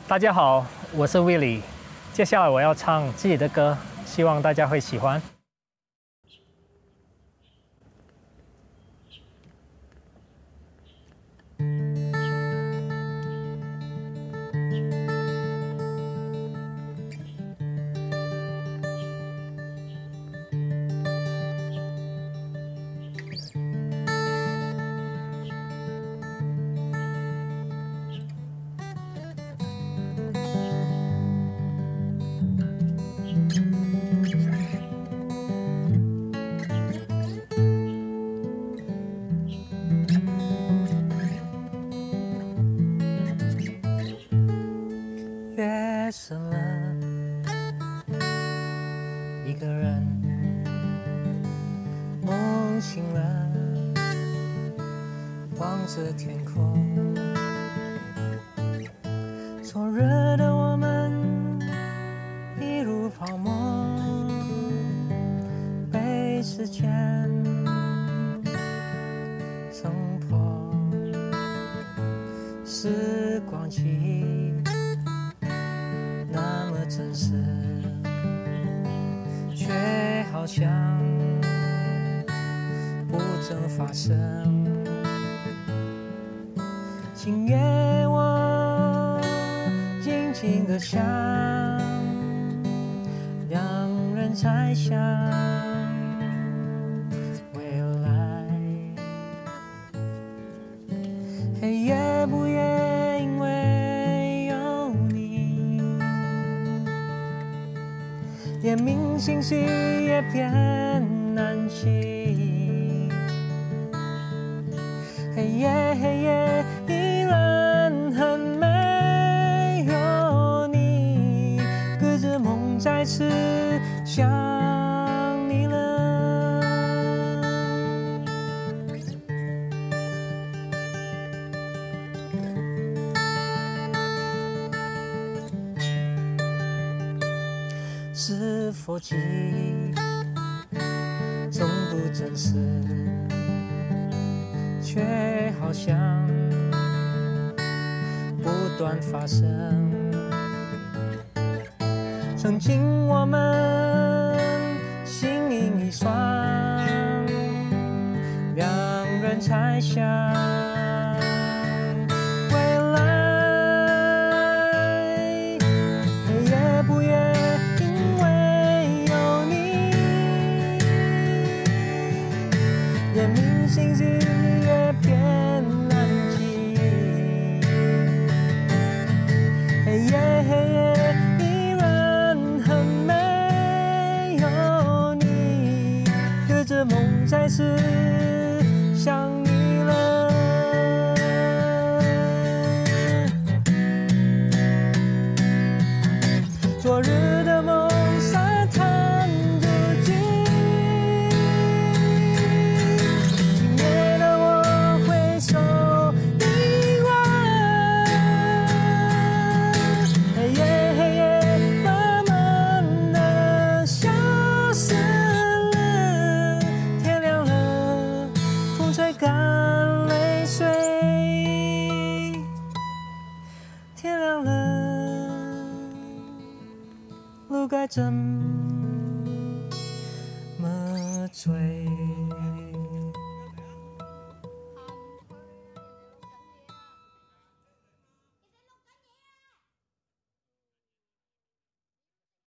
大家好，我是 Willie， 接下来我要唱自己的歌，希望大家会喜欢。 夜深了，一个人梦醒了，望着天空。昨日的我们一如泡沫，被时间冲破，时光记忆那么真实，却好像不曾发生。今夜我静静地想，两人猜想未来。黑夜不也因为有你，连明星息也变难记。黑夜依然很没有你，隔着梦再次想你了。是否记忆终不真实，却好像不断发生。曾经我们心灵一双，两人猜想未来。黑夜不也因为有你，连明星息也变难记。黑夜依然很没有你，隔着梦再次想你了。昨日的梦沙滩如今，今夜的我挥手遗忘。黑夜慢慢地消失了，天亮了，风吹干泪水。天亮了，路该怎么追？